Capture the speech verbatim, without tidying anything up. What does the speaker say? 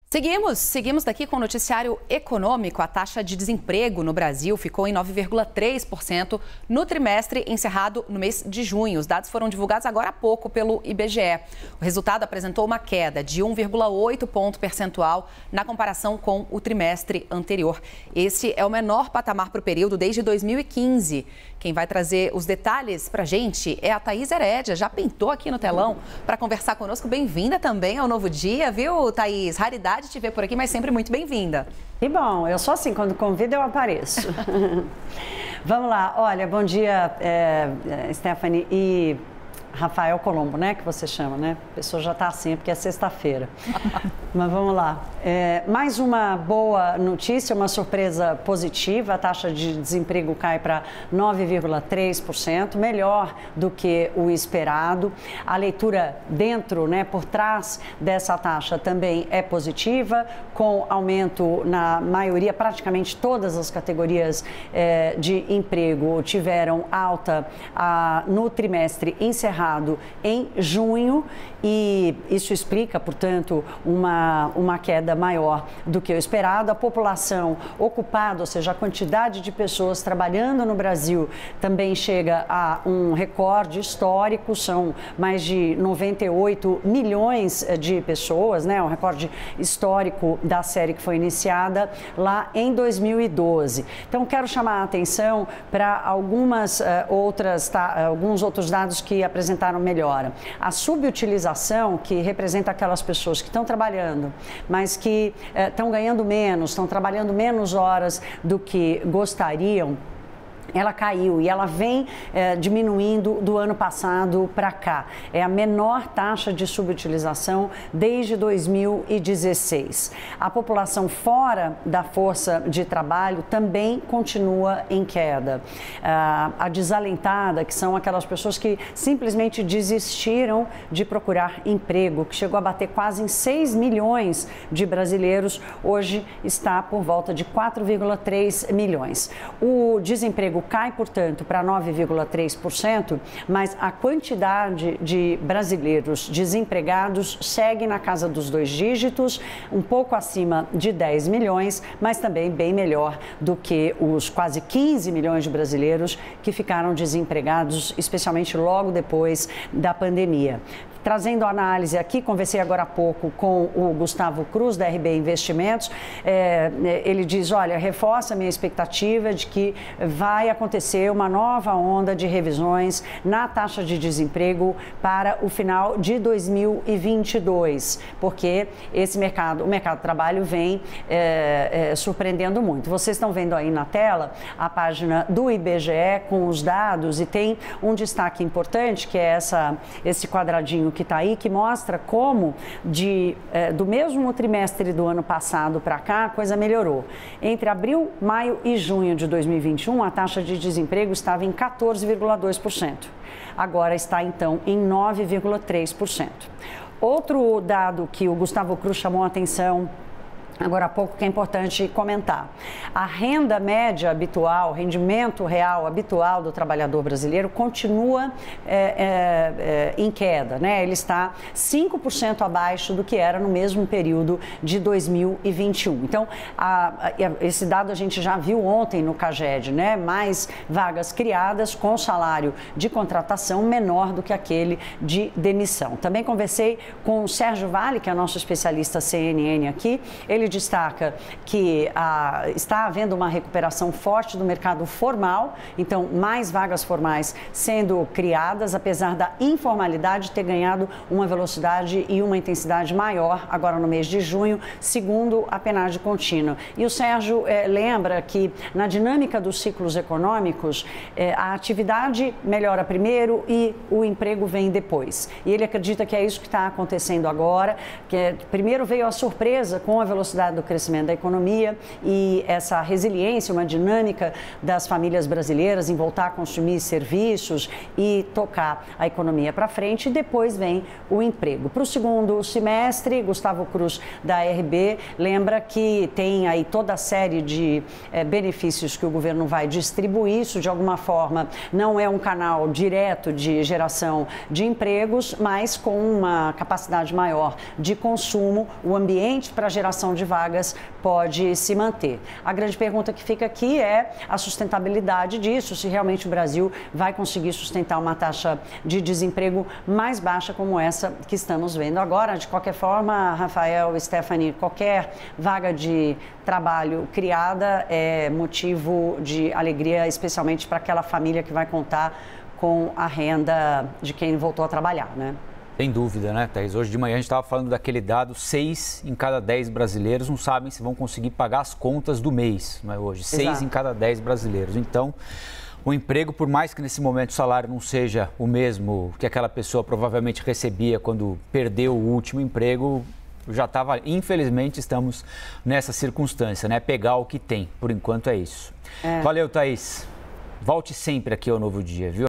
Seguimos, seguimos daqui com o noticiário econômico. A taxa de desemprego no Brasil ficou em nove vírgula três por cento no trimestre encerrado no mês de junho. Os dados foram divulgados agora há pouco pelo I B G E. O resultado apresentou uma queda de um vírgula oito ponto percentual na comparação com o trimestre anterior. Esse é o menor patamar para o período desde dois mil e quinze. Quem vai trazer os detalhes para a gente é a Thaís Herédia, já pintou aqui no telão para conversar conosco. Bem-vinda também ao Novo Dia, viu, Thaís? Raridade te ver por aqui, mas sempre muito bem-vinda. E bom, eu sou assim, quando convido eu apareço. Vamos lá, olha, bom dia, é, Stephanie e Rafael Colombo, né, que você chama, né? A pessoa já está assim, porque é sexta-feira. Mas vamos lá. É, mais uma boa notícia, uma surpresa positiva. A taxa de desemprego cai para nove vírgula três por cento, melhor do que o esperado. A leitura dentro, né, por trás dessa taxa também é positiva, com aumento na maioria, praticamente todas as categorias é, de emprego tiveram alta a, no trimestre encerrado em junho, e isso explica, portanto, uma, uma queda maior do que o esperado. A população ocupada, ou seja, a quantidade de pessoas trabalhando no Brasil também chega a um recorde histórico, são mais de noventa e oito milhões de pessoas, né? Um recorde histórico da série que foi iniciada lá em dois mil e doze. Então, quero chamar a atenção para algumas uh, outras, tá, alguns outros dados que apresentaram melhora. A subutilização, que representa aquelas pessoas que estão trabalhando, mas que eh, estão ganhando menos, estão trabalhando menos horas do que gostariam, ela caiu e ela vem eh, diminuindo do ano passado para cá. É a menor taxa de subutilização desde dois mil e dezesseis. A população fora da força de trabalho também continua em queda. Ah, a desalentada, que são aquelas pessoas que simplesmente desistiram de procurar emprego, que chegou a bater quase em seis milhões de brasileiros, hoje está por volta de quatro vírgula três milhões. O desemprego cai, portanto, para nove vírgula três por cento, mas a quantidade de brasileiros desempregados segue na casa dos dois dígitos, um pouco acima de dez milhões, mas também bem melhor do que os quase quinze milhões de brasileiros que ficaram desempregados, especialmente logo depois da pandemia. Trazendo a análise aqui, conversei agora há pouco com o Gustavo Cruz, da R B Investimentos. É, ele diz, olha, reforça a minha expectativa de que vai acontecer uma nova onda de revisões na taxa de desemprego para o final de dois mil e vinte e dois, porque esse mercado, o mercado de trabalho vem é, é, surpreendendo muito. Vocês estão vendo aí na tela a página do I B G E com os dados, e tem um destaque importante, que é essa, esse quadradinho que está aí, que mostra como de, eh, do mesmo trimestre do ano passado para cá, a coisa melhorou. Entre abril, maio e junho de dois mil e vinte e um, a taxa de desemprego estava em quatorze vírgula dois por cento. Agora está, então, em nove vírgula três por cento. Outro dado que o Gustavo Cruz chamou a atenção agora há pouco, que é importante comentar. A renda média habitual, rendimento real habitual do trabalhador brasileiro continua é, é, é, em queda, né? Ele está cinco por cento abaixo do que era no mesmo período de dois mil e vinte e um. Então, a, a, esse dado a gente já viu ontem no CAGED, né? Mais vagas criadas com salário de contratação menor do que aquele de demissão. Também conversei com o Sérgio Vale, que é nosso especialista C N N aqui. Ele destaca que ah, está havendo uma recuperação forte do mercado formal, então mais vagas formais sendo criadas, apesar da informalidade ter ganhado uma velocidade e uma intensidade maior agora no mês de junho, segundo a PNAD contínua. E o Sérgio eh, lembra que na dinâmica dos ciclos econômicos, eh, a atividade melhora primeiro e o emprego vem depois. E ele acredita que é isso que está acontecendo agora, que é, primeiro veio a surpresa com a velocidade velocidade do crescimento da economia e essa resiliência, uma dinâmica das famílias brasileiras em voltar a consumir serviços e tocar a economia para frente. E depois vem o emprego. Para o segundo semestre, Gustavo Cruz, da R B, lembra que tem aí toda a série de é, benefícios que o governo vai distribuir. Isso, de alguma forma, não é um canal direto de geração de empregos, mas com uma capacidade maior de consumo, o ambiente para a geração de vagas pode se manter. A grande pergunta que fica aqui é a sustentabilidade disso, se realmente o Brasil vai conseguir sustentar uma taxa de desemprego mais baixa como essa que estamos vendo agora. De qualquer forma, Rafael, Stephanie, qualquer vaga de trabalho criada é motivo de alegria, especialmente para aquela família que vai contar com a renda de quem voltou a trabalhar, né? Sem dúvida, né, Thaís? Hoje de manhã a gente estava falando daquele dado, seis em cada dez brasileiros não sabem se vão conseguir pagar as contas do mês, não é hoje? Exato. Seis em cada dez brasileiros. Então, o emprego, por mais que nesse momento o salário não seja o mesmo que aquela pessoa provavelmente recebia quando perdeu o último emprego, já estava, infelizmente, estamos nessa circunstância, né? Pegar o que tem, por enquanto é isso. É. Valeu, Thaís. Volte sempre aqui ao Novo Dia, viu?